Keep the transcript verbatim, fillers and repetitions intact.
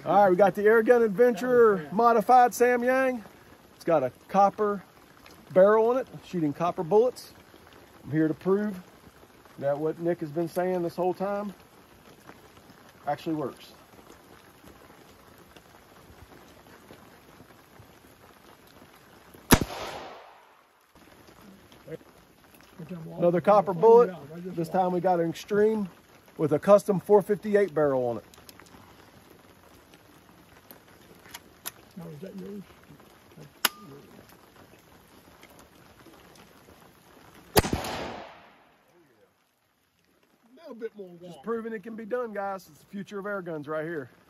All right, we got the Airgun Adventurer modified Sam Yang. It's got a copper barrel in it, shooting copper bullets. I'm here to prove that what Nick has been saying this whole time actually works. Another copper bullet. This time we got an extreme with a custom four fifty-eight barrel on it. Now, is that yours? A little bit more warm. Just proving it can be done, guys. It's the future of air guns right here.